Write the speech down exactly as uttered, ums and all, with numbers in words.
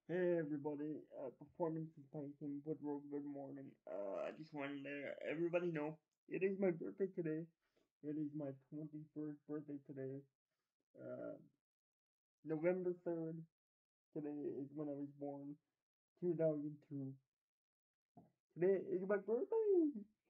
Hey everybody, uh, Performance and Python Woodrow, good morning. Uh, I just wanted to let everybody know it is my birthday today. It is my twenty-first birthday today. Uh, November third, today is when I was born, two thousand two. Today is my birthday!